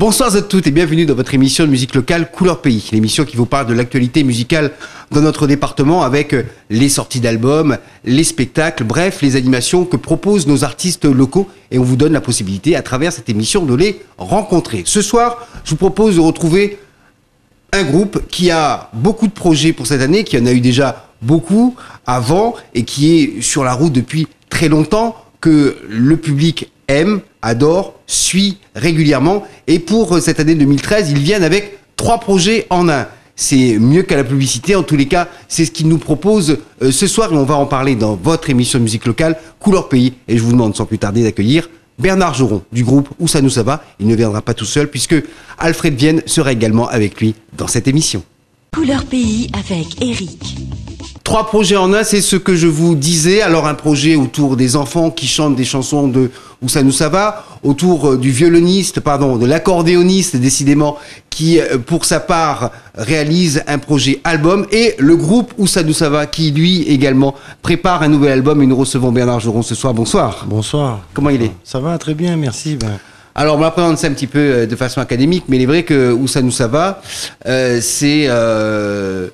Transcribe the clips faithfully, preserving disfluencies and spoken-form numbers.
Bonsoir à toutes et bienvenue dans votre émission de musique locale Couleur Pays, l'émission qui vous parle de l'actualité musicale dans notre département avec les sorties d'albums, les spectacles, bref, les animations que proposent nos artistes locaux et on vous donne la possibilité à travers cette émission de les rencontrer. Ce soir, je vous propose de retrouver un groupe qui a beaucoup de projets pour cette année, qui en a eu déjà beaucoup avant et qui est sur la route depuis très longtemps, que le public aime, adore, suit régulièrement. Et pour cette année deux mille treize, ils viennent avec trois projets en un. C'est mieux qu'à la publicité. En tous les cas, c'est ce qu'ils nous proposent euh, ce soir. Et on va en parler dans votre émission de musique locale, Couleur Pays. Et je vous demande sans plus tarder d'accueillir Bernard Joron du groupe Où ça nous ça va. Il ne viendra pas tout seul puisque Alfred Vienne sera également avec lui dans cette émission. Couleur Pays avec Eric. Trois projets en un, c'est ce que je vous disais. Alors un projet autour des enfants qui chantent des chansons de Où ça nous ça va, autour du violoniste, pardon, de l'accordéoniste décidément, qui pour sa part réalise un projet album, et le groupe Où ça nous ça va qui lui également prépare un nouvel album. Et nous recevons Bernard Joron ce soir. Bonsoir. Bonsoir. Comment il est? Ça va très bien, merci. Ben... Alors on va prendre ça un petit peu de façon académique, mais il est vrai que Où ça nous ça va, euh, c'est... Euh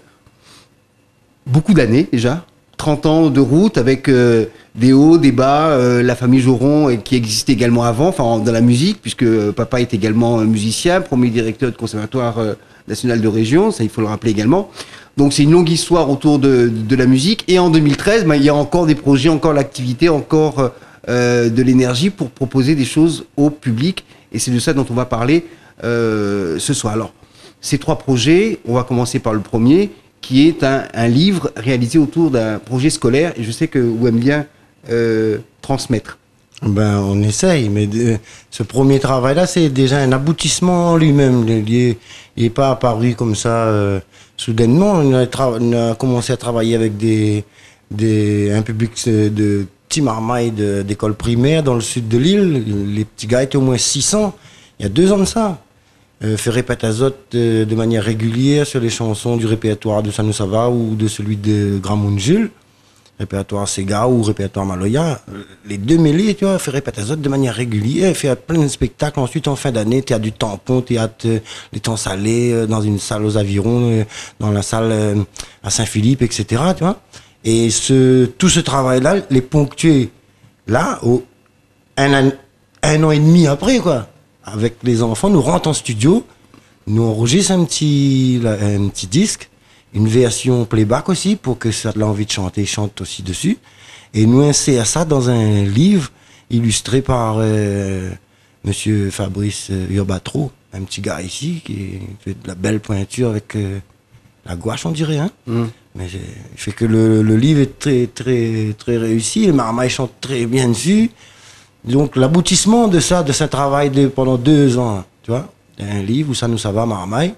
beaucoup d'années déjà, trente ans de route avec euh, des hauts, des bas, euh, la famille Joron qui existait également avant, enfin dans la musique, puisque euh, papa est également musicien, premier directeur de conservatoire euh, national de région, ça il faut le rappeler également. Donc c'est une longue histoire autour de, de la musique. Et en deux mille treize, bah, il y a encore des projets, encore l'activité, encore euh, de l'énergie pour proposer des choses au public. Et c'est de ça dont on va parler euh, ce soir. Alors, ces trois projets, on va commencer par le premier, qui est un, un livre réalisé autour d'un projet scolaire, et je sais que vous aimez bien euh, transmettre. Ben, on essaye, mais de, ce premier travail-là, c'est déjà un aboutissement en lui-même. Il n'est pas apparu comme ça euh, soudainement. On a, on a commencé à travailler avec des, des, un public de petits marmailles d'école primaire dans le sud de l'île. Les petits gars étaient au moins six cents, il y a deux ans de ça. Euh, fait répète azote euh, de manière régulière sur les chansons du répertoire de Ça nous ça va ou de celui de Gramoun Jules, répertoire Sega ou répertoire Maloya. Les deux mêlés, tu vois, fait répète azote de manière régulière, fait plein de spectacles. Ensuite, en fin d'année, théâtre du Tampon, théâtre euh, Les Temps Salés, euh, dans une salle aux Avirons, euh, dans la salle euh, à Saint-Philippe, et cetera. Tu vois. Et ce, tout ce travail-là, les ponctué là, au, un, an, un an et demi après, quoi. Avec les enfants, nous rentrons en studio, nous enregistrons un petit, un petit disque, une version playback aussi, pour que ça ait envie de chanter, chante aussi dessus. Et nous insérons ça dans un livre illustré par euh, monsieur Fabrice Urbatro, un petit gars ici, qui fait de la belle pointure avec euh, la gouache, on dirait. Hein mmh. Mais il fait que le, le livre est très, très, très réussi, les marmailles chantent très bien dessus. Donc l'aboutissement de ça, de ce travail de, pendant deux ans, tu vois, un livre Où ça nous ça va, marmaille.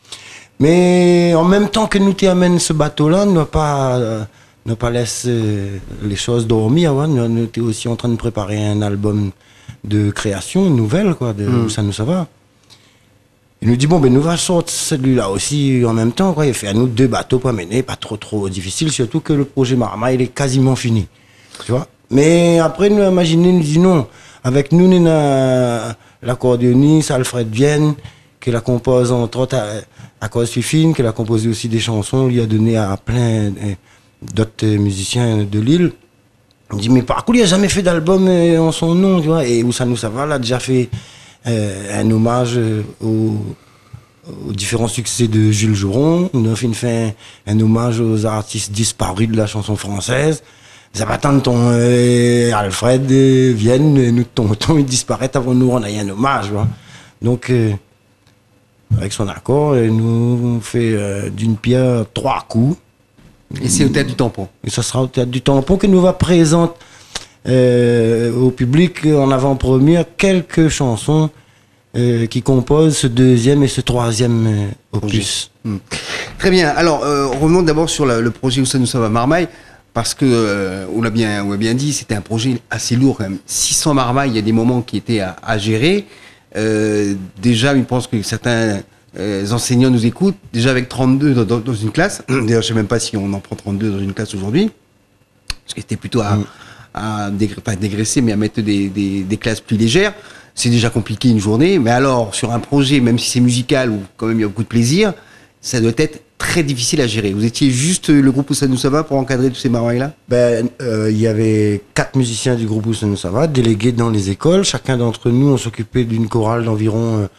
Mais en même temps que nous t'amène ce bateau-là, ne pas, euh, ne pas laisser euh, les choses dormir. Ouais. Nous, nous étions aussi en train de préparer un album de création, une nouvelle, quoi, de mmh. Où ça nous ça va. Il nous dit bon ben nous va sortir celui-là aussi en même temps, quoi. Il fait à nous deux bateaux pour mener, pas trop trop difficile, surtout que le projet marmaille il est quasiment fini, tu vois. Mais après, nous imaginons, nous disons non. Avec nous, nous avons l'accordéoniste Alfred Vienne, qui la compose entre autres à, à cause Fifine, qui a composé aussi des chansons, on lui a donné à plein d'autres musiciens de l'île. On dit, mais par contre, il n'a jamais fait d'album en son nom, tu vois. Et Où ça nous ça va, il a déjà fait euh, un hommage aux, aux différents succès de Jules Joron. On a fait un, un hommage aux artistes disparus de la chanson française. Ça va attendre ton euh, Alfred euh, vienne, nous tonton, il disparaît avant nous, on a eu un hommage. Hein. Donc, euh, avec son accord, il nous fait euh, d'une pierre trois coups. Et c'est au Théâtre du Tampon. Et ça sera au Théâtre du Tampon que nous va présenter euh, au public en avant-première quelques chansons euh, qui composent ce deuxième et ce troisième euh, opus. Mmh. Très bien. Alors, euh, revenons d'abord sur la, le projet Où ça nous ça va, marmaille. Parce que, euh, on l'a bien, on l'a bien dit, c'était un projet assez lourd quand même. six cents marmailles, il y a des moments qui étaient à, à gérer. Euh, déjà, je pense que certains euh, enseignants nous écoutent. Déjà avec trente-deux dans, dans, dans une classe. D'ailleurs, je ne sais même pas si on en prend trente-deux dans une classe aujourd'hui. Parce que c'était plutôt à, mmh. à dégra- pas dégraisser, mais à mettre des, des, des classes plus légères. c'est déjà compliqué une journée, mais alors sur un projet, même si c'est musical ou quand même il y a beaucoup de plaisir, ça doit être très difficile à gérer. Vous étiez juste le groupe Oussa Nous Ça Va pour encadrer tous ces marmailles-là? Ben, euh, il y avait quatre musiciens du groupe Oussa Nous Ça Va, délégués dans les écoles. Chacun d'entre nous, on s'occupait d'une chorale d'environ euh,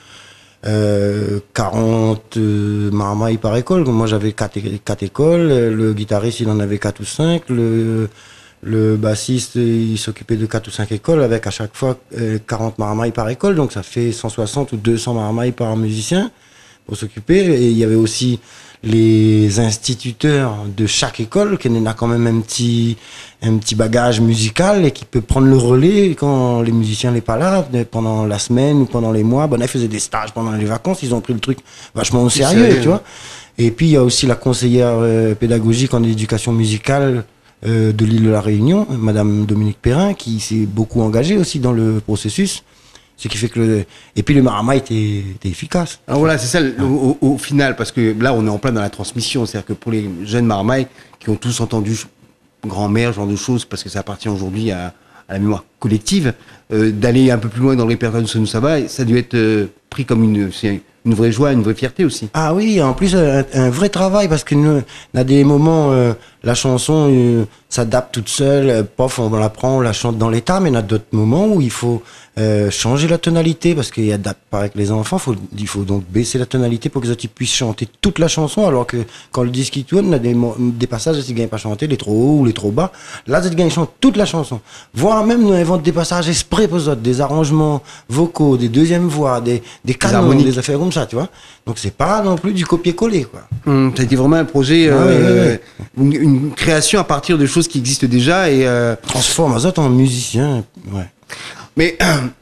euh, quarante euh, marmailles par école. Moi, j'avais quatre, quatre écoles. Le guitariste, il en avait quatre ou cinq. Le, le bassiste, il s'occupait de quatre ou cinq écoles, avec à chaque fois euh, quarante marmailles par école. Donc, ça fait cent soixante ou deux cents marmailles par musicien pour s'occuper. Et il y avait aussi les instituteurs de chaque école, qui en a quand même un petit, un petit bagage musical et qui peut prendre le relais quand les musiciens n'est pas là, pendant la semaine ou pendant les mois. Bon, ils faisaient des stages pendant les vacances, ils ont pris le truc vachement au sérieux, sérieux, tu vois. Et puis, il y a aussi la conseillère euh, pédagogique en éducation musicale euh, de l'île de la Réunion, Madame Dominique Perrin, qui s'est beaucoup engagée aussi dans le processus. Ce qui fait que le... Et puis le maramaille était, était efficace. Alors voilà, c'est ça le, au, au final, parce que là on est en plein dans la transmission, c'est-à-dire que pour les jeunes marmailles qui ont tous entendu grand-mère, ce genre de choses, parce que ça appartient aujourd'hui à, à la mémoire collective, euh, d'aller un peu plus loin dans le répertoire de Oussa Nous Ça Va, ça a dû être euh, pris comme une, c'est une vraie joie, une vraie fierté aussi. Ah oui, en plus un, un vrai travail, parce qu'il y a des moments, euh, la chanson euh, s'adapte toute seule, euh, pof, on la prend, on la chante dans l'état, mais il y a d'autres moments où il faut euh, changer la tonalité, parce qu'il y a pas avec les enfants, faut, il faut donc baisser la tonalité pour que les autres puissent chanter toute la chanson, alors que quand le disque il tourne, il y a des, des passages, ils ne gagnent pas chanter, les trop hauts ou les trop bas. Là, ils gagnent chanter toute la chanson. Voire même, nous inventons des passages exprès pour les autres, des arrangements vocaux, des deuxièmes voix, des, des canons, des, des affaires comme ça, tu vois. Donc c'est pas non plus du copier-coller, quoi. Mmh, ça a été vraiment un projet, ah, euh, ouais, ouais. Une, une création à partir de choses qui existent déjà et euh... transforme les autres en musiciens, ouais. Mais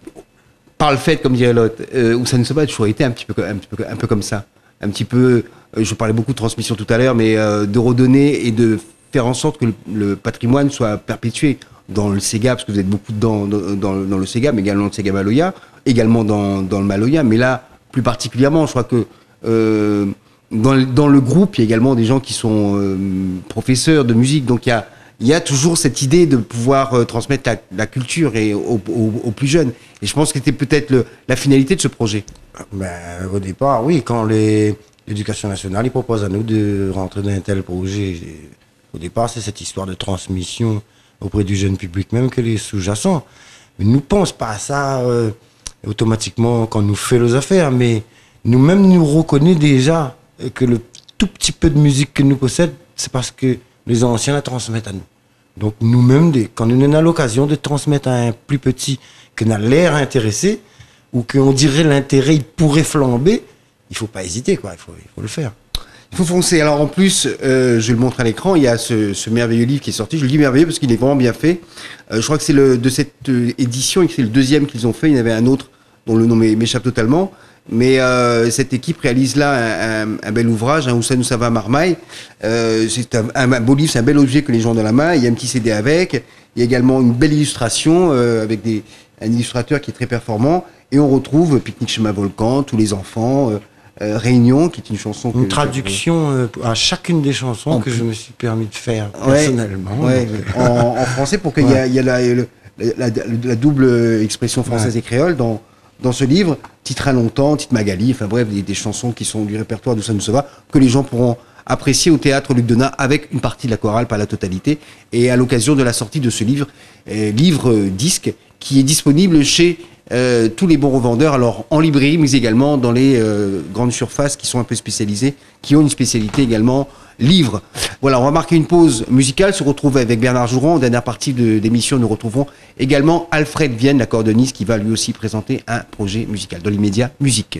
par le fait, comme dirait l'autre, euh, Oussa Nous Ça Va a toujours été un petit peu, un petit peu, un peu comme ça, un petit peu. Euh, je parlais beaucoup de transmission tout à l'heure, mais euh, de redonner et de faire en sorte que le, le patrimoine soit perpétué dans le Sega, parce que vous êtes beaucoup dans, dans, dans, dans le Sega, mais également dans le Sega Maloya, également dans, dans le Maloya, mais là plus particulièrement, je crois que euh, dans, dans le groupe, il y a également des gens qui sont euh, professeurs de musique, donc il y a il y a toujours cette idée de pouvoir euh, transmettre la, la culture et aux, aux, aux plus jeunes. Et je pense que c'était peut-être le, la finalité de ce projet. Ben, au départ, oui, quand les, l'éducation nationale ils propose à nous de rentrer dans un tel projet, au départ, c'est cette histoire de transmission auprès du jeune public, même que les sous-jacents. Mais nous ne pensons pas à ça euh, automatiquement quand nous fait nos affaires, mais nous-mêmes, nous reconnaissons déjà que le tout petit peu de musique que nous possédons, c'est parce que les anciens la transmettent à nous. Donc nous-mêmes, quand nous avons l'occasion de transmettre à un plus petit qui n'a l'air intéressé, ou qu'on dirait l'intérêt, il pourrait flamber, il ne faut pas hésiter, quoi. Il faut, il faut le faire. Il faut foncer. Alors en plus, euh, je le montre à l'écran, il y a ce, ce merveilleux livre qui est sorti. Je le dis merveilleux parce qu'il est vraiment bien fait. Euh, je crois que c'est le, de cette euh, édition et que c'est le deuxième qu'ils ont fait. Il y en avait un autre dont le nom m'échappe totalement. Mais euh, cette équipe réalise là un, un, un bel ouvrage, un Oussa Nous Ça Va Marmaille. Euh, c'est un, un beau livre, c'est un bel objet que les gens ont dans la main. Il y a un petit C D avec. Il y a également une belle illustration euh, avec des, un illustrateur qui est très performant. Et on retrouve Pique-nique chez ma volcan, Tous les enfants, euh, euh, Réunion, qui est une chanson... Une que, traduction euh, à chacune des chansons en que plus. Je me suis permis de faire ouais, personnellement. Ouais, en, en français, pour qu'il ouais. y, y ait la, la, la, la double expression française ouais. et créole dans... Dans ce livre, Titre à longtemps, Tite Magali, enfin bref, des, des chansons qui sont du répertoire d'Oussa Nous Ça Va, que les gens pourront apprécier au théâtre Luc Donat avec une partie de la chorale, pas la totalité, et à l'occasion de la sortie de ce livre, euh, livre euh, disque, qui est disponible chez euh, tous les bons revendeurs, alors en librairie, mais également dans les euh, grandes surfaces qui sont un peu spécialisées, qui ont une spécialité également livre. Voilà, on va marquer une pause musicale, se retrouver avec Bernard Jouran. En dernière partie de l'émission, nous retrouvons également Alfred Vienne, l'accordéoniste, qui va lui aussi présenter un projet musical. Dans l'immédiat, musique.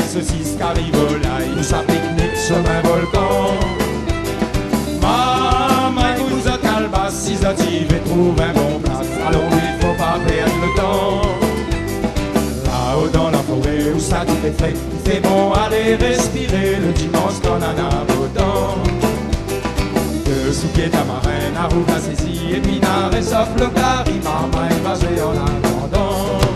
saucisses carivolaille, ou ça pique-nique sur un volcan. Maman, il vous a calbasse, si ça t'y va, trouve un bon place. Alors il faut pas perdre le temps. Là-haut dans la forêt, où ça tout est frais, il fait bon aller respirer le dimanche qu'on en a autant. De souquet tamarin, à rouvre la saisie, et puis n'a résoff le carry, maman, il va jouer en attendant.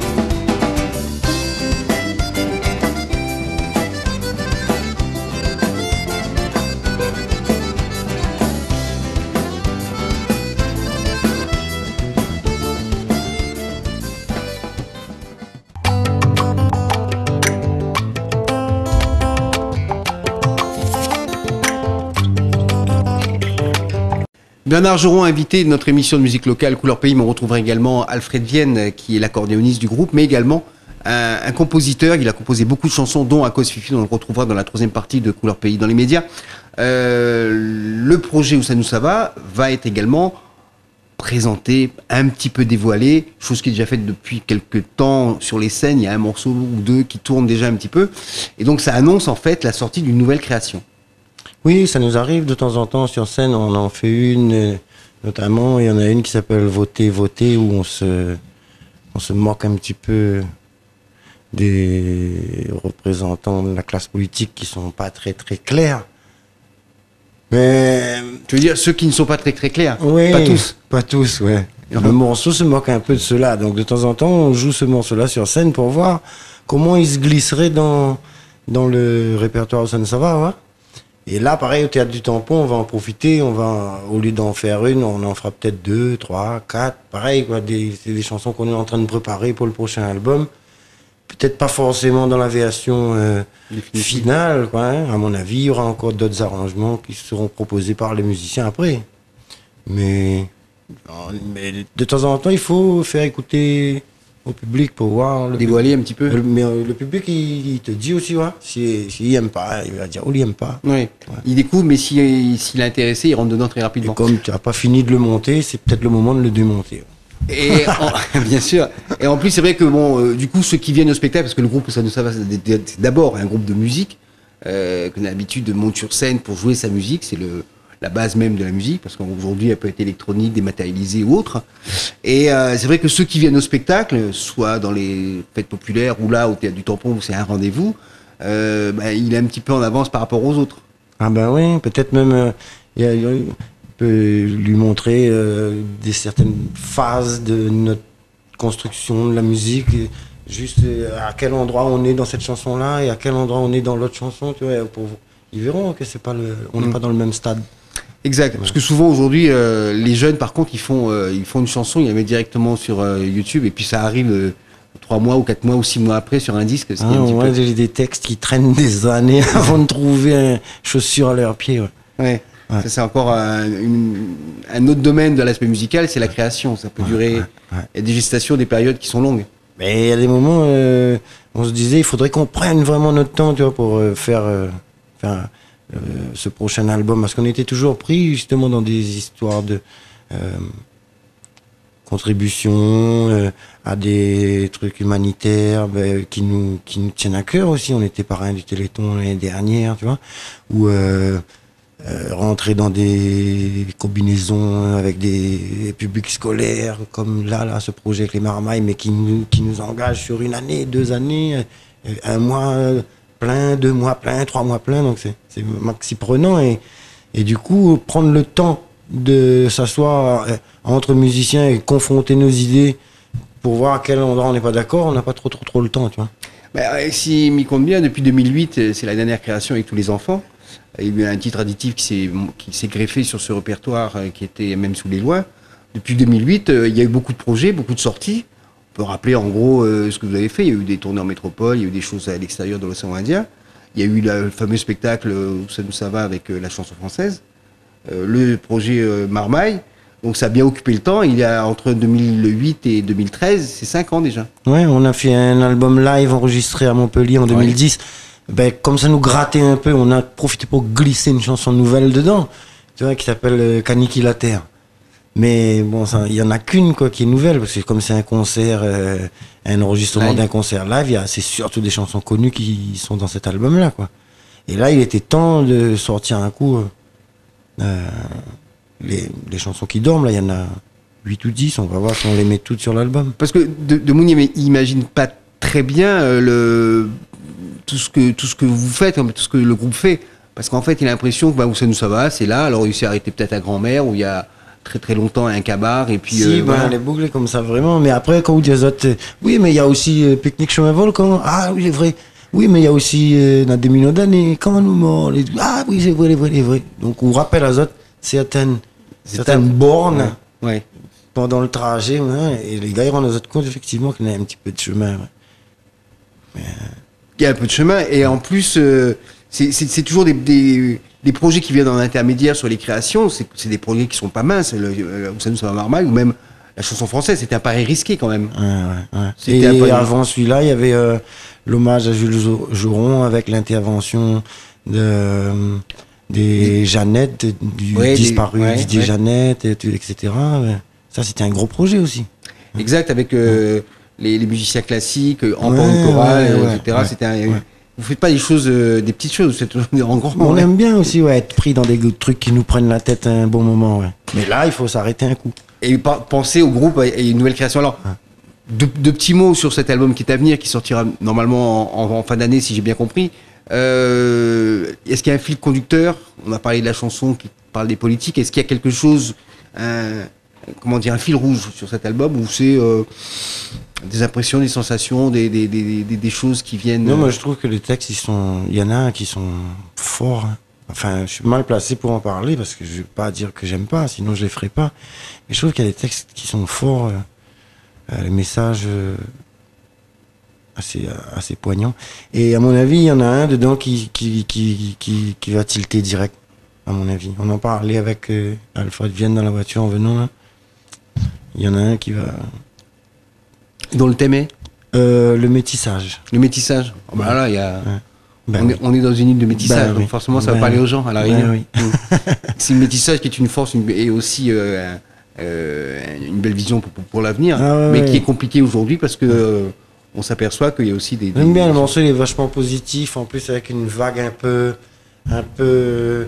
Bernard Geron, invité de notre émission de musique locale Couleur Pays, mais on retrouvera également Alfred Vienne, qui est l'accordéoniste du groupe, mais également un, un compositeur. Il a composé beaucoup de chansons, dont À cause Fifi, on le retrouvera dans la troisième partie de Couleur Pays dans les médias. Euh, le projet Où ça nous ça va va être également présenté, un petit peu dévoilé, chose qui est déjà faite depuis quelques temps sur les scènes. Il y a un morceau ou deux qui tournent déjà un petit peu. Et donc ça annonce en fait la sortie d'une nouvelle création. Oui, ça nous arrive de temps en temps sur scène, on en fait une, notamment, il y en a une qui s'appelle Voter, Voter, où on se, on se moque un petit peu des représentants de la classe politique qui sont pas très très clairs. Mais... Tu veux dire ceux qui ne sont pas très très clairs? Oui, pas tous. Pas tous, ouais. Le morceau se moque un peu de cela, donc de temps en temps on joue ce morceau-là sur scène pour voir comment il se glisserait dans, dans le répertoire Où ça nous ça va, ouais. Et là, pareil, au Théâtre du Tampon, on va en profiter, on va, au lieu d'en faire une, on en fera peut-être deux, trois, quatre, pareil, quoi, des, c'est des chansons qu'on est en train de préparer pour le prochain album. Peut-être pas forcément dans la version euh, finale, quoi, hein. À mon avis, il y aura encore d'autres arrangements qui seront proposés par les musiciens après. Mais, mais de temps en temps, il faut faire écouter au public pour voir. Le Dévoiler public. un petit peu. Le, mais euh, le public, il, il te dit aussi, ouais, s'il si, si aime pas, il va dire, oh, il aime pas. Oui. Ouais. Il découvre, mais s'il si, est intéressé, il rentre dedans très rapidement. Et comme tu n'as pas fini de le monter, c'est peut-être le moment de le démonter. Et en, bien sûr. Et en plus, c'est vrai que bon, euh, du coup, ceux qui viennent au spectacle, parce que le groupe Où ça nous ça va, c'est d'abord un groupe de musique euh, qu'on a l'habitude de monter sur scène pour jouer sa musique. C'est le la base même de la musique, parce qu'aujourd'hui, elle peut être électronique, dématérialisée ou autre. Et euh, c'est vrai que ceux qui viennent au spectacle, soit dans les fêtes populaires ou là au Théâtre du Tampon où c'est un rendez-vous, euh, bah, il est un petit peu en avance par rapport aux autres. Ah ben oui, peut-être même euh, y a, y a, peut lui montrer euh, des certaines phases de notre construction de la musique, et juste euh, à quel endroit on est dans cette chanson-là et à quel endroit on est dans l'autre chanson, tu vois, pour, ils verront que c'est pas le, on n'est mmh. pas dans le même stade. Exact, parce que souvent aujourd'hui, euh, les jeunes, par contre, ils font, euh, ils font une chanson, ils la mettent directement sur euh, YouTube, et puis ça arrive euh, trois mois ou quatre mois ou six mois après sur un disque. Ah, ouais, peu... J'ai des textes qui traînent des années avant de trouver une chaussure à leurs pieds. Ouais. Ouais. Ouais. Ça, c'est encore un, une, un autre domaine de l'aspect musical, c'est la création. Ça peut ouais, durer. Ouais, ouais. Il y a des gestations, des périodes qui sont longues. Mais il y a des moments, euh, on se disait, il faudrait qu'on prenne vraiment notre temps, tu vois, pour euh, faire. Euh, faire Euh, ce prochain album, parce qu'on était toujours pris justement dans des histoires de euh, contribution euh, à des trucs humanitaires ben, qui nous qui nous tiennent à cœur aussi. On était parrain du Téléthon l'année dernière, tu vois, ou euh, euh, rentrer dans des combinaisons avec des publics scolaires comme là là ce projet avec les Marmailles, mais qui nous qui nous engage sur une année, deux années, un mois plein, deux mois plein, trois mois plein, donc c'est c'est maxi prenant, et et du coup prendre le temps de s'asseoir entre musiciens et confronter nos idées pour voir à quel endroit on n'est pas d'accord, on n'a pas trop trop trop le temps, tu vois. Bah, si m'y compte bien, depuis deux mille huit, c'est la dernière création avec tous les enfants. Il y a eu un titre additif qui s'est qui s'est greffé sur ce répertoire qui était même sous les lois. Depuis deux mille huit, il y a eu beaucoup de projets, beaucoup de sorties. On peut rappeler en gros euh, ce que vous avez fait. Il y a eu des tournées en métropole, il y a eu des choses à l'extérieur de l'océan Indien. Il y a eu la, le fameux spectacle Où ça nous ça va avec euh, la chanson française. Euh, le projet euh, Marmaille. Donc ça a bien occupé le temps. Il y a entre deux mille huit et deux mille treize, c'est cinq ans déjà. Ouais, on a fait un album live enregistré à Montpellier en deux mille dix. Ouais. Ben, comme ça nous grattait un peu, on a profité pour glisser une chanson nouvelle dedans, tu vois, qui s'appelle euh, Kaniki la Terre. Mais bon, ça, il y en a qu'une quoi qui est nouvelle, parce que comme c'est un concert, euh, un enregistrement Live. d'un concert live, il y a, c'est surtout des chansons connues qui sont dans cet album-là, quoi. Et là, il était temps de sortir un coup euh, euh, les, les chansons qui dorment. Là, il y en a huit ou dix. On va voir si on les met toutes sur l'album. Parce que de, de Moon, il imagine pas très bien euh, le, tout, ce que, tout ce que vous faites, hein, tout ce que le groupe fait. Parce qu'en fait, il a l'impression que bah, où ça nous ça va, c'est là. Alors, il s'est arrêté peut-être à Grand-Mère, où il y a très très longtemps un cabaret. Et puis, Si, euh, ben, voilà. elle est bouclée comme ça, vraiment. Mais après, quand vous dites aux autres, euh, oui, mais il y a aussi euh, Pique-Nique Chemin Volcan. Ah oui, c'est vrai. Oui, mais il y a aussi euh, dans des millions d'années, quand nous mort. Les... Ah oui, c'est vrai, c'est vrai, c'est vrai. Donc, on rappelle aux autres certaines, certaines bornes Ouais. Ouais. pendant le trajet. Ouais, et les gars, ils rendent aux autres compte, effectivement, qu'il y a un petit peu de chemin. Ouais. Il y a un peu de chemin. Et en plus, euh, c'est c'est- c'est toujours des, des, des projets qui viennent en intermédiaire sur les créations. C'est c'est des projets qui sont pas minces. Le, euh, où ça nous ça va Marmaille, ou même la chanson française. C'était un pari risqué quand même. Ouais, ouais, ouais. C'était un peu- Et avant celui-là, il y avait euh, l'hommage à Jules Jou- Jouron avec l'intervention de, euh, des Jeannette, du Ouais, des- disparu ouais, Didier ouais. Jeannette, et, tout, et cetera. Ouais. Ça, c'était un gros projet aussi. Exact, avec euh, les, les musiciens classiques, euh, en Ouais, bande chorale, ouais, euh, ouais, et cetera. ouais, C'était un- ouais. Vous faites pas des choses, euh, des petites choses, vous faites en grand. On ouais. aime bien aussi ouais, être pris dans des trucs qui nous prennent la tête un bon moment. Ouais. Mais là, il faut s'arrêter un coup. Et pa- penser au groupe et une nouvelle création. Alors, deux, deux petits mots sur cet album qui est à venir, qui sortira normalement en, en- en fin d'année, si j'ai bien compris. Euh, Est-ce qu'il y a un fil conducteur? On a parlé de la chanson qui parle des politiques. Est-ce qu'il y a quelque chose, un, comment dire, un fil rouge sur cet album, ou c'est euh, des impressions, des sensations, des, des, des, des, des choses qui viennent. Non, moi je trouve que les textes, ils sont, il y en a qui sont forts. Hein. Enfin, je suis mal placé pour en parler parce que je vais pas dire que j'aime pas, sinon je les ferai pas. Mais je trouve qu'il y a des textes qui sont forts, euh, euh, les messages euh, assez, euh, assez poignants. Et à mon avis, il y en a un dedans qui, qui, qui, qui, qui va tilter direct, à mon avis. On en parlait avec euh, Alpha de Vienne dans la voiture en venant là. Il y en a un qui va. Dont le thème est Euh, le métissage. le métissage. Oh, bah là, il y a. Ouais. Ben on, oui. est, on est dans une île de métissage, Ben donc oui. forcément ça Ben va parler oui. aux gens à la Ben Réunion. oui. Mm. C'est le métissage qui est une force une- et aussi euh, euh, une belle vision pour, pour, pour l'avenir, Ah ouais, mais ouais. qui est compliqué aujourd'hui parce que euh, on s'aperçoit qu'il y a aussi des. des- J'aime bien des- le morceau, il est vachement positif, en plus avec une vague un peu, un peu,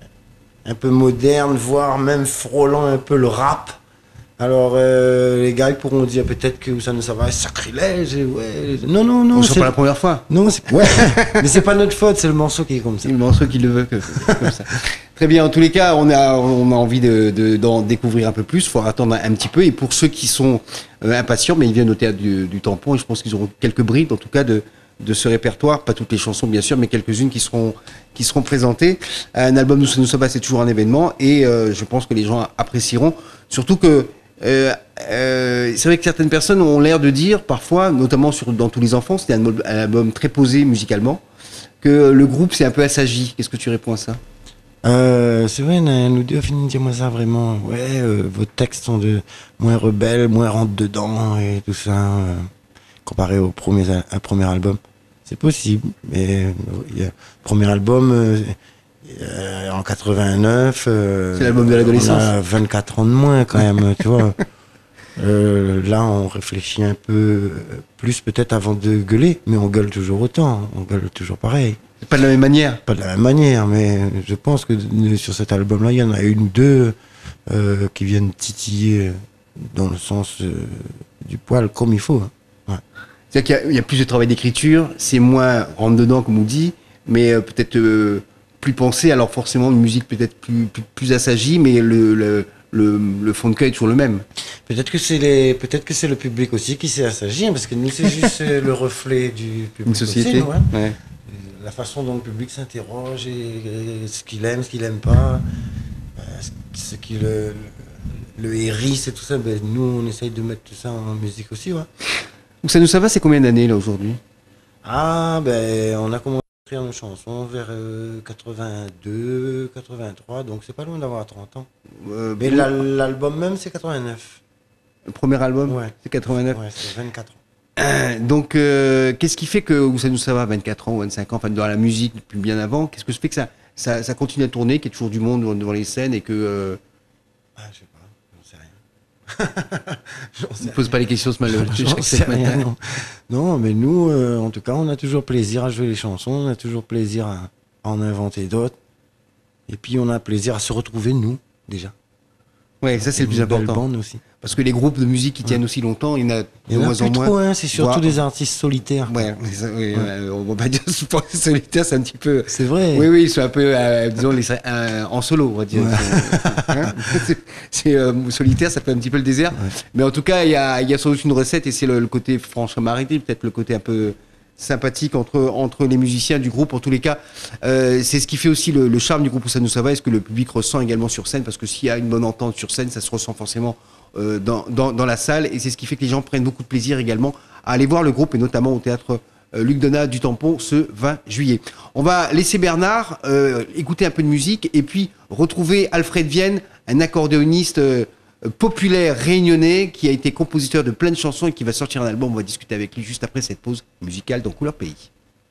un peu moderne, voire même frôlant un peu le rap. Alors euh, les gars ils pourront dire peut-être que ça ne ça va sacrilège, et ouais. Non non non. On ne sera c'est- pas la première fois. Non c'est ouais. Mais c'est pas notre faute, c'est le morceau qui est comme ça. C'est le morceau qui le veut que, comme ça. Très bien. En tous les cas, on a on a envie de, de- d'en découvrir un peu plus. Il faut attendre un petit peu. Et pour ceux qui sont euh, impatients, mais ils viennent au théâtre du, du Tampon et je pense qu'ils auront quelques bribes, en tout cas de de ce répertoire, pas toutes les chansons bien sûr, mais quelques-unes qui seront qui seront présentées. Un album Nous nous sommes pas, c'est toujours un événement et euh, je pense que les gens apprécieront. Surtout que euh, euh, c'est vrai que certaines personnes ont l'air de dire parfois, notamment sur dans Tous les enfants, c'était un, al- un album très posé musicalement, que le groupe s'est un peu assagi. Qu'est-ce que tu réponds à ça? Euh, c'est vrai, nous deux fini de dire moi ça vraiment. Ouais, euh, vos textes sont de moins rebelles, moins rentre dedans et tout ça, euh, comparé au premier, al- un premier album. C'est possible, mais euh, il y a- le premier album euh, euh, en quatre-vingt-neuf. euh, C'est l'album de l'adolescence. On a vingt-quatre ans de moins quand même, tu vois. Euh, là, on réfléchit un peu euh, plus peut-être avant de gueuler, mais on gueule toujours autant, on gueule toujours pareil. Pas de la même manière. Pas de la même manière, mais je pense que de- sur cet album-là, il y en a une ou deux euh, qui viennent titiller dans le sens euh, du poil comme il faut. hein. Ouais. C'est-à-dire qu'il y a- il y, a plus de travail d'écriture, c'est moins rentre dedans comme on dit, mais euh, peut-être euh, plus pensé. Alors forcément une musique peut-être plus plus, plus assagie, mais le, le le le fond de cœur est toujours le même. Peut-être que c'est les, peut-être que c'est le public aussi qui s'est assagi, hein, parce que nous c'est juste euh, le reflet du public. Une société. aussi, nous, hein. Ouais. La façon dont le public s'interroge et, et ce qu'il aime, ce qu'il aime pas, euh, ce- ce qui le, le hérisse et tout ça, ben, nous on essaye de mettre tout ça en musique aussi. Ouais. Donc ça nous ça va, c'est combien d'années là aujourd'hui? Ah ben on a commencé à écrire nos chansons vers euh, quatre-vingt-deux, quatre-vingt-trois, donc c'est pas loin d'avoir trente ans. Euh, Mais bon, la- l'album même c'est quatre-vingt-neuf. le premier album, Ouais. c'est quatre-vingt-neuf. Ouais, c'est vingt-quatre ans. Donc, euh, qu'est-ce qui fait que où ça nous ça va, vingt-quatre ans ou vingt-cinq ans, enfin dans la musique depuis bien avant, qu'est-ce que ça fait que ça, ça, ça continue à tourner, qu'il y ait toujours du monde devant, devant les scènes et que euh, Ah je sais pas, j'en sais Ne pose pas les questions ce matin. J'en sais rien, non. Non, mais nous, euh, en tout cas, on a toujours plaisir à jouer les chansons, on a toujours plaisir à, à en inventer d'autres. Et puis, on a plaisir à se retrouver, nous, déjà. Ouais, ça c'est le plus Une belle important. bande aussi. Parce que les groupes de musique qui tiennent aussi longtemps, il y en a de Il y en a moins plus en moins. trop, hein, c'est surtout Voire- des artistes solitaires. Ouais, mais ça, oui, euh, on va pas dire souvent les solitaires, c'est un petit peu. C'est vrai. Oui, oui, ils sont un peu, euh, disons, les, euh, en solo, on va dire. Ouais. Hein c'est c'est, euh, solitaire, ça fait un petit peu le désert. Ouais. Mais en tout cas, il y a, il y a sans doute une recette et c'est le, le côté franche-maritime, peut-être le côté un peu sympathique entre, entre les musiciens du groupe. En tous les cas, euh, c'est ce qui fait aussi le, le charme du groupe Où ça nous ça va et ce que le public ressent également sur scène, parce que s'il y a une bonne entente sur scène, ça se ressent forcément euh, dans, dans, dans la salle et c'est ce qui fait que les gens prennent beaucoup de plaisir également à aller voir le groupe et notamment au théâtre euh, Luc Donat du Tampon ce vingt juillet. On va laisser Bernard euh, écouter un peu de musique et puis retrouver Alfred Vienne, un accordéoniste euh, populaire réunionnais qui a été compositeur de plein de chansons et qui va sortir un album. On va discuter avec lui juste après cette pause musicale dans Couleur Pays.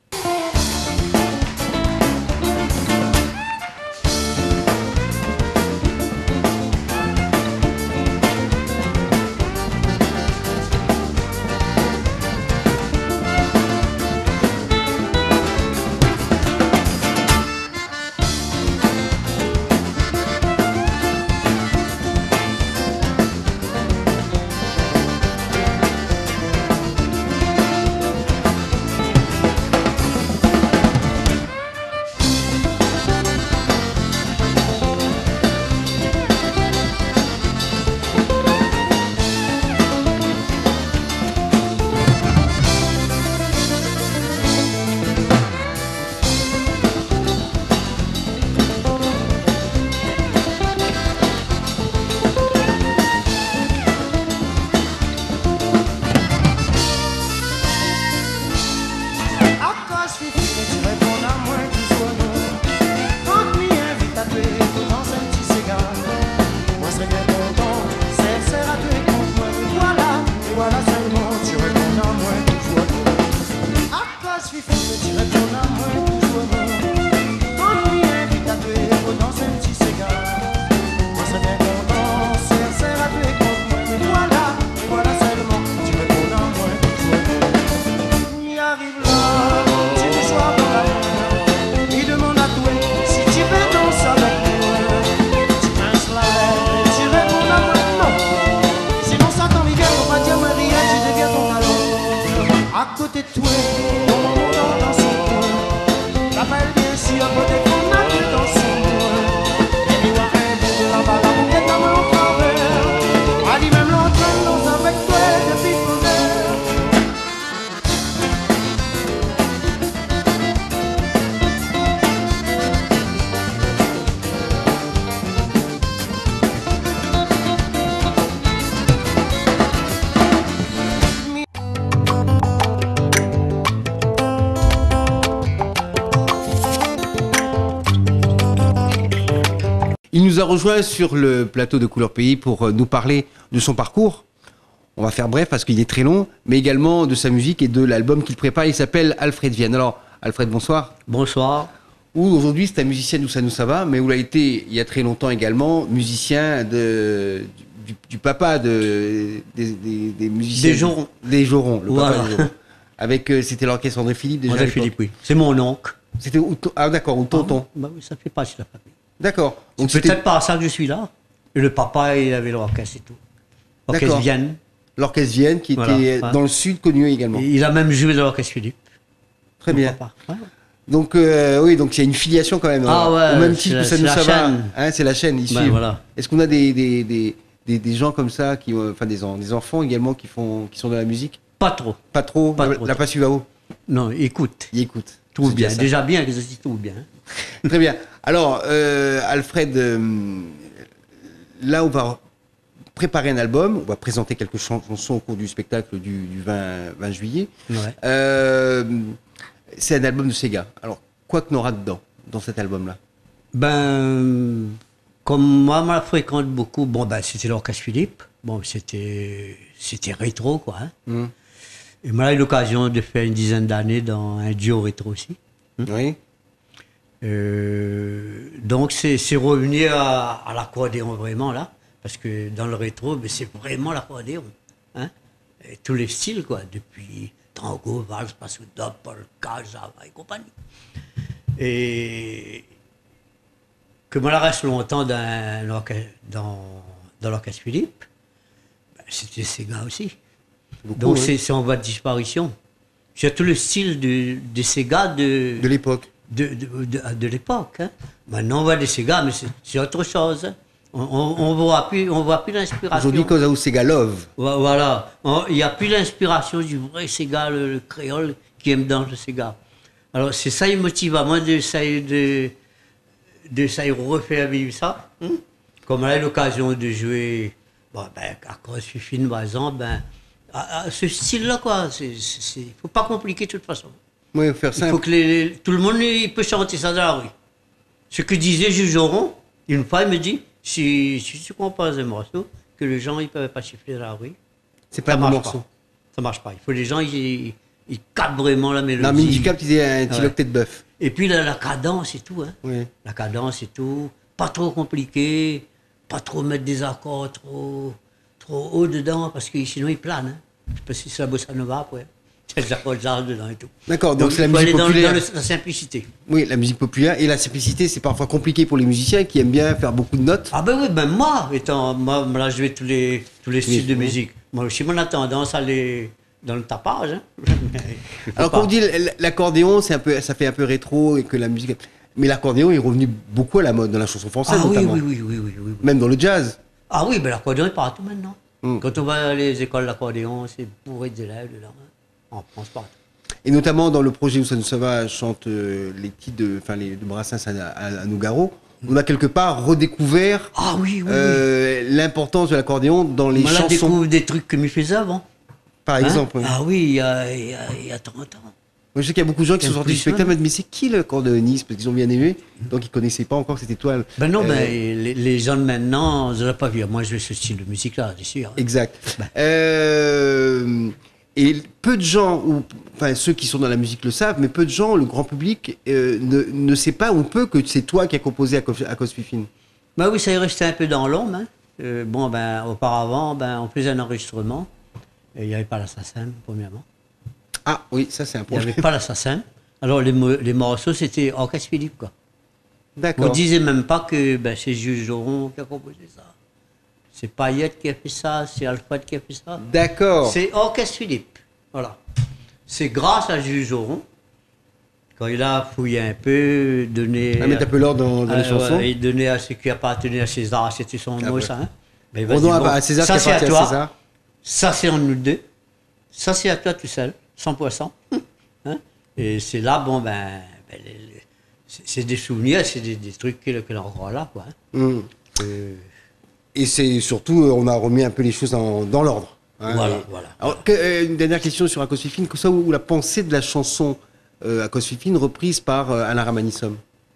Il nous a rejoint sur le plateau de Couleur Pays pour nous parler de son parcours. On va faire bref parce qu'il est très long, mais également de sa musique et de l'album qu'il prépare. Il s'appelle Alfred Vienne. Alors, Alfred, bonsoir. Bonsoir. Où aujourd'hui, c'est un musicien d'Où ça nous ça va, mais où il a été, il y a très longtemps également, musicien de, du, du papa de, des, des, des musiciens. Des Jorons. Des Jorons, le Voilà. papa des Jorons. Avec, euh, c'était l'orchestre André Philippe déjà. à André l'époque. Philippe, oui. C'est mon oncle. C'était, où ton- ah d'accord, ou tonton. Ah, bah oui, ça fait partie de la famille. D'accord. Donc C'est c'était peut-être par ça que je suis là. Et le papa, il avait l'orchestre et tout. L'orchestre D'accord. Vienne. l'orchestre Vienne qui Voilà, était ouais. dans le sud connu également. Et il a même joué dans l'orchestre Philippe. Très le bien. papa. Ouais. Donc euh, oui, donc il y a une filiation quand même. Ah euh, ouais, au même c'est titre la- que ça c'est nous la ça va. chaîne. Hein, c'est la chaîne ici. Ben, voilà. Est-ce qu'on a des des, des, des, des gens comme ça qui ont- enfin des, en- des enfants également qui font qui sont dans la musique? Pas trop. Pas trop. Pas la, trop. la pas suivre à haut. Non, écoute. Il écoute. Tout C'est bien. ça. Déjà bien que ceci tout bien. Très bien. Alors euh, Alfred, euh, là on va préparer un album, on va présenter quelques chan- chansons au cours du spectacle du, du vingt, vingt juillet. Ouais. Euh, c'est un album de Sega. Alors quoi qu'on aura dedans dans cet album-là? Ben, comme moi, je la fréquente beaucoup, bon, ben, c'était l'orchestre Philippe. Bon, c'était, c'était rétro, quoi. Hein. Hum. Et moi, j'ai eu l'occasion de faire une dizaine d'années dans un duo rétro aussi. Oui. Euh, donc, c'est, c'est revenir à, à l'accordéon vraiment, là. Parce que dans le rétro, ben, c'est vraiment l'accordéon. Hein? Et tous les styles, quoi, depuis tango, valse, passouda, polka, java et compagnie. Et que moi, la reste longtemps dans, dans, dans l'orchestre Philippe, ben, c'était Sega aussi. Beaucoup, Donc oui. c'est en voie de disparition. C'est tout le style de, de Sega de, De l'époque. de, de, de, de l'époque. Hein. Maintenant, on voit des Sega, mais c'est, c'est autre chose. Hein. On ne voit plus, on voit plus l'inspiration. Aujourd'hui, cause à Sega Love. Voilà. Il n'y a plus l'inspiration du vrai Sega, le, le créole qui aime dans le Sega. Alors, c'est ça qui motive à moi d'essayer de, de, de refaire vivre ça. Hein. Comme on a eu l'occasion de jouer bon, ben, à Cosfifine, par exemple, ben, à, à ce style-là, quoi. Il ne faut pas compliquer de toute façon. Oui, faire Il faut simple. que les, les- tout le monde il peut chanter ça dans la rue. Ce que disait Jules Joron, une fois, il me dit si, si tu composes un morceau, que les gens ne peuvent pas chiffrer dans la rue, C'est pas ça un bon marche morceau. pas. Ça marche pas. Il faut que les gens ils, ils captent vraiment la mélodie. Dans Mindy tu disais un petit Ouais. octet de bœuf. Et puis la, la cadence et tout. Hein. Oui. La cadence et tout. Pas trop compliqué, pas trop mettre des accords trop, trop haut dedans, parce que sinon ils planent. Hein. Je sais pas si c'est la bossa nova après. C'est des accords jazz dedans et tout. D'accord, donc c'est la il faut musique aller dans, populaire. dans le- la simplicité. Oui, la musique populaire. Et la simplicité, c'est parfois compliqué pour les musiciens qui aiment bien faire beaucoup de notes. Ah ben oui, ben moi, étant, moi, moi, là, je vais tous les, tous les styles de oui. musique. Moi aussi, on a tendance à aller dans le tapage. Hein. Il faut Alors, pas. quand on dit l- l'accordéon, c'est un peu, ça fait un peu rétro et que la musique. Mais l'accordéon est revenu beaucoup à la mode dans la chanson française, Ah oui, notamment. oui, oui, oui, oui, oui, oui. Même dans le jazz. Ah oui, ben l'accordéon est partout maintenant. Mm. Quand on va à les écoles d'accordéon, c'est bourré d'élèves dedans. Hein. En France, partout. Et notamment dans le projet où Sonne Sauvage chante euh, les titres de, enfin, les, de Brassens à, à, à Nougaro, on a quelque part redécouvert Ah oui, oui, oui. euh, l'importance de l'accordéon dans les Moi, là, chansons, découvre des trucs que me faisais avant. par Hein. exemple. oui. Ah oui, il y a, il y a, il y a trente ans. Moi, je sais qu'il y a beaucoup de gens qui Il y a sont sortis du plus spectacle, jeune. mais c'est qui l'accordéoniste? Parce qu'ils ont bien aimé, donc ils connaissaient pas encore que c'était toi. Ben non, Euh, ben, les, les gens de maintenant, je ne pas vu. Moi, je veux ce style de musique-là, c'est sûr. Exact. Ben. Euh, et peu de gens, ou enfin ceux qui sont dans la musique le savent, mais peu de gens, le grand public, euh, ne, ne sait pas ou peu que c'est toi qui as composé à, Cos- à Cosfifine. Ben oui, ça est resté un peu dans l'ombre. Hein. Euh, bon, ben, auparavant, ben, on faisait un enregistrement. Et il n'y avait pas l'assassin, premièrement. Ah oui, ça c'est un Il n'y projet. avait pas l'assassin. Alors, les, mo- les morceaux, c'était Orchestre Philippe, quoi. On D'accord. disait même pas que ben, c'est Jules Joron qui a composé ça. C'est Payette qui a fait ça, c'est Alfred qui a fait ça. D'accord. C'est Orchestre Philippe. Voilà. C'est grâce à Jules Joron, quand il a fouillé un peu, donné. À mettre un peu l'ordre dans, dans les Ah, chansons. ouais, il donnait à ce qui appartenait à César, c'était son Ah, mot, ouais. ça. Hein. Mais vas-y, Rendons à- bon. à César Ça, qui c'est à appartient à toi. César. Ça, c'est en nous deux. Ça, c'est à toi tout seul, cent pour cent. Hein. Et c'est là, bon, ben, ben, les- les- c'est c'est des souvenirs, c'est des, des trucs que, que l'on croit là, quoi. Hein. Hum. Euh, Et c'est surtout, euh, on a remis un peu les choses en- dans l'ordre. hein. Voilà, Et- voilà. Alors, que- euh, une dernière question sur Akosfifine, que ça où la pensée de la chanson euh, Akosfifine reprise par euh, Alain Ramanissom.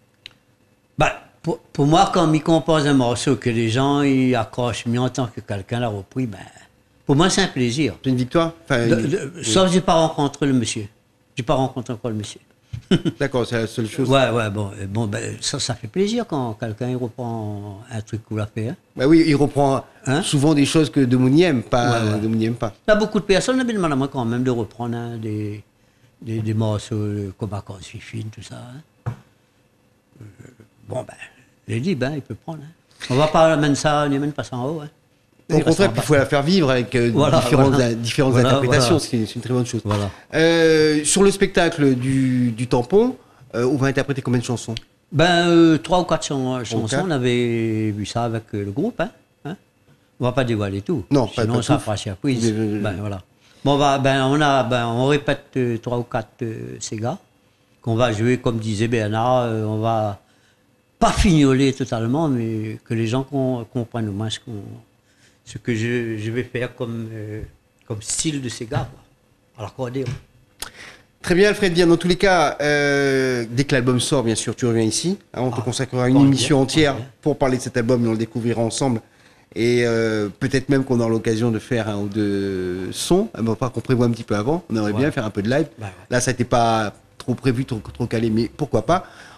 Ben, pour, pour moi, quand on compose un morceau, que les gens y accrochent mieux en tant que quelqu'un l'a repris, ben, pour moi, c'est un plaisir. C'est une victoire. Enfin, De- une- de- sauf que j'ai pas rencontré le monsieur. J'ai pas rencontré encore le monsieur. D'accord, c'est la seule chose. Ouais, ouais, bon, euh, bon ben, ça, ça fait plaisir quand quelqu'un il reprend un truc qu'on a fait. Hein. Bah oui, il reprend Hein souvent des choses que Demouni n'aime pas. Ouais, ouais. Demouni n'aime pas. Il y a beaucoup de personnes qui me demandent à moi quand même de reprendre hein, des, des, des morceaux euh, comme Accords Fifine, tout ça. Hein. Euh, bon, ben, les libre, hein, il peut prendre. Hein. On va pas mettre ça, on n'amène pas ça en haut. Hein. Au Il reste contraire, en puis il bas. faut la faire vivre avec euh, Voilà, différentes, voilà. différentes Voilà, interprétations. voilà. C'est c'est une très bonne chose. Voilà. Euh, sur le spectacle du, du tampon, euh, on va interpréter combien de chansons? Ben, euh, trois ou quatre chan- chansons, Ok. on avait vu ça avec euh, le groupe. Hein, hein. On va pas dévoiler tout. Non, pas- sinon pas ça tout. fera surprise. Mais, euh, Ben, voilà. Bon, bah, ben, on, a, ben, on répète euh, trois ou quatre euh, Sega qu'on va jouer, comme disait Bernard, euh, on va pas fignoler totalement, mais que les gens com- comprennent au moins ce, qu'on- ce que je, je vais faire comme, euh, comme style de Sega, quoi, à l'accordéon. Très bien, Alfred Diane. Dans tous les cas, euh, dès que l'album sort, bien sûr, tu reviens ici. Hein, on te Ah, consacrera une bon, émission bien, entière bien. pour parler de cet album et on le découvrira ensemble. Et euh, peut-être même qu'on aura l'occasion de faire un ou deux sons. Ah, bon, pas qu'on prévoit un petit peu avant. On aimerait Ouais. bien faire un peu de live. Bah ouais. Là, ça n'était pas trop prévu, trop, trop calé, mais pourquoi pas.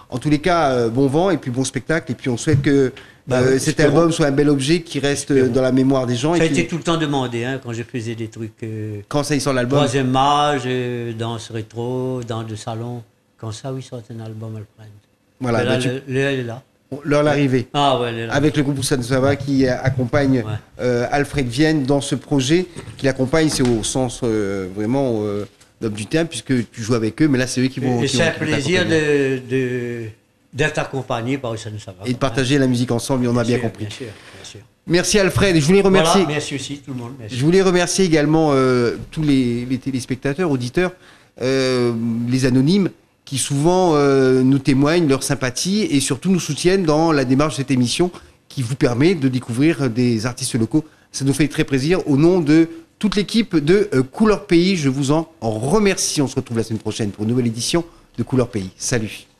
En tous les cas, euh, bon vent et puis bon spectacle. Et puis on souhaite que Bah euh, oui, cet espérons. album soit un bel objet qui reste euh, dans la mémoire des gens. Ça a et qui, été tout le temps demandé hein, quand je faisais des trucs. Euh, quand ça y sort l'album, troisième âge, euh, danse rétro, danse de salon. Quand ça, oui, sort un album, Alfred. voilà, Mais là, bah, tu- le- le- elle est là. l'heure l'arrivée. Ah ouais, elle est là. Avec le groupe Oussane Sava qui euh, accompagne Ouais. euh, Alfred Vienne dans ce projet, qui l'accompagne, c'est au sens euh, vraiment euh, d'homme du terme, puisque tu joues avec eux, mais là c'est eux qui vont. Et qui c'est vont- un qui vont plaisir t'accompagner. de, de, d'être accompagné par Oussane Sava. Et de partager la musique ensemble, et on a bien sûr, compris. Bien sûr, bien sûr. Merci Alfred, je voulais remercier. Voilà, merci aussi tout le monde. Merci. Je voulais remercier également euh, tous les, les téléspectateurs, auditeurs, euh, les anonymes, qui souvent euh, nous témoignent leur sympathie et surtout nous soutiennent dans la démarche de cette émission qui vous permet de découvrir des artistes locaux. Ça nous fait très plaisir. Au nom de toute l'équipe de euh, Couleur Pays, je vous en remercie. On se retrouve la semaine prochaine pour une nouvelle édition de Couleur Pays. Salut.